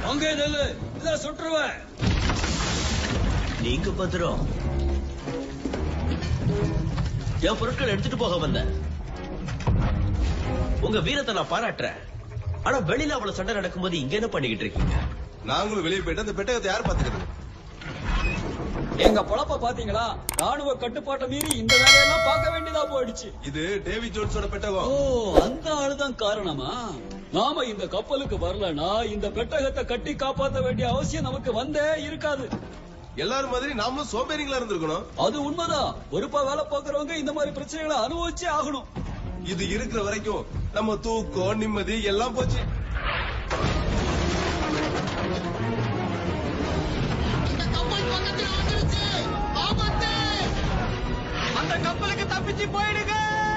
அங்கே நெல்லு இத சுற்றுவேன். நீங்க பத்திரம் என் பொருட்கள் எடுத்துட்டு போக வந்த உங்க வீரத்தை நான் பாராட்டுறேன். ஆனா வெளியில அவ்வளவு சண்டை நடக்கும்போது இங்க என்ன பண்ணிக்கிட்டு இருக்கீங்க? நாங்களும் வெளியே போயிட்டு அந்த பெட்டகத்தை யார் பாத்துக்கிறது? எங்க பொழப்ப பாத்தீங்களா? ராணுவ கட்டுப்பாட்டை மீறி இந்த வேலையெல்லாம் பார்க்க வேண்டியதா போயிடுச்சு. இது டேவி ஜோன்ஸோட பெட்டகம். ஓ, அந்த ஆளுதான் காரணமா? நாம இந்த கப்பலுக்கு வரலனா இந்த பெட்டகத்தை கட்டி காப்பாற்ற வேண்டிய அவசியம் நமக்கு வந்தே இருக்காது. எல்லாரும் மாதிரி நாமளும் சோம்பேறிங்களா இருந்திருக்கணும். அது உண்மைதான். பொறுப்பா வேலை பார்க்கறவங்க இந்த மாதிரி பிரச்சனைகளை அனுபவிச்சே ஆகணும். இது இருக்கிற வரைக்கும் நம்ம தூக்கம் நிம்மதி எல்லாம் போச்சு. அந்த கப்பலுக்கு தப்பிச்சு போயிடுங்க.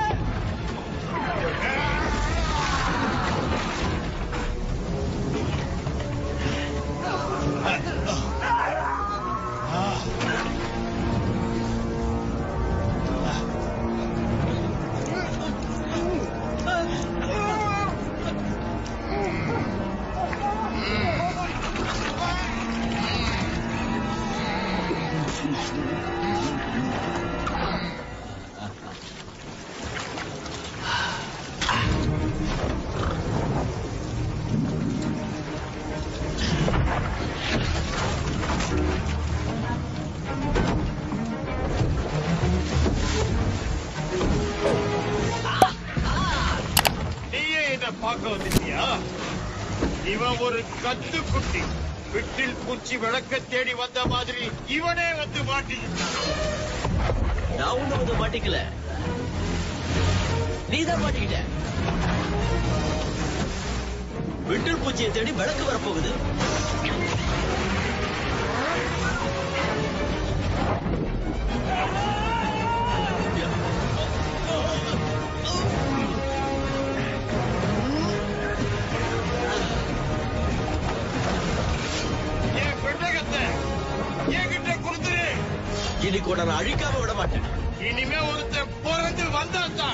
இவன் ஒரு கத்து குட்டி. வீட்டில் பூச்சி விளக்க தேடி வந்த மாதிரி இவனே வந்து மாட்டிக்கிட்டான். நான் ஒண்ணு வந்து மாட்டிக்கல, நீதான் மாட்டிக்கிட்ட. விட்டில் பூச்சியை தேடி விளக்கு வரப்போகுது. இன்னைக்கு நான் அழிக்காம விட மாட்டேன். இனிமே ஒருத்தன் பிறந்து வந்தான்.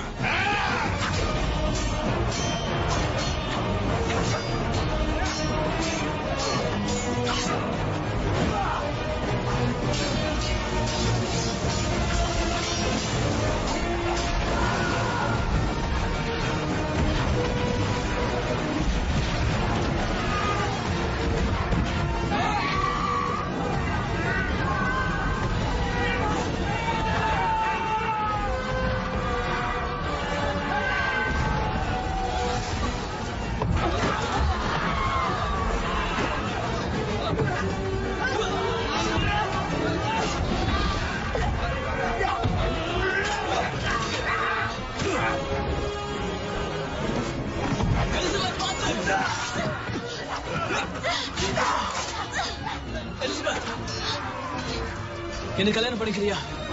என்ன கல்யாணம் பண்ணிக்கிறியா?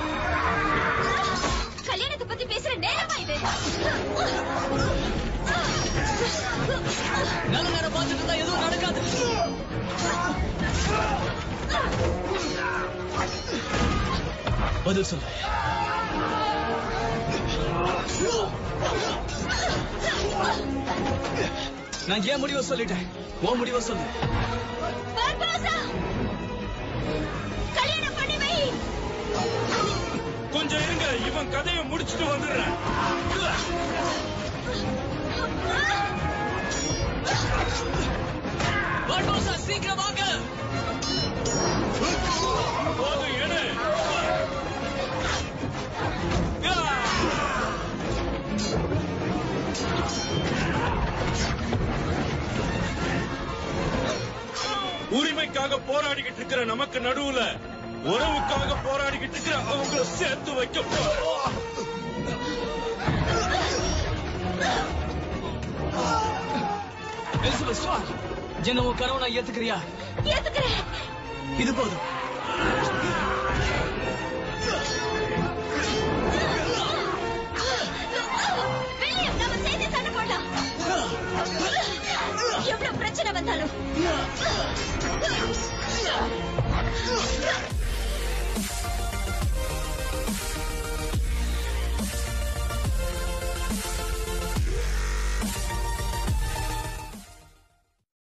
கல்யாணத்தை பத்தி பேசுற நேரமா இது? நல்ல நேரம் பார்த்துட்டு இருந்தா எதுவும் நடக்காது. பதில் சொல்லு. நான் ஏன் முடிவை சொல்லிட்டேன், உன் முடிவை சொல்லு. கல்யாணம் பண்ணி வை. கொஞ்சம் இருங்க, இவன் கதையை முடிச்சுட்டு வந்துடுறேன். சீக்கிரம் வாங்க. போதும் எடு. உரிமைக்காக போராடிக்கிட்டு இருக்கிற நமக்கு நடுவுல உறவுக்காக போராடிக்கிட்டு இருக்கிற அவங்கள சேர்த்து வைக்க போறோம். என்ன உன் கனவு நான் ஏத்துக்கிறியா? ஏத்துக்கிறேன். இது போதும். வில்லியம், நாம சேர்ந்து சண்டை போடலாம். எவ்வளவு பிரச்சனை வந்தாலும்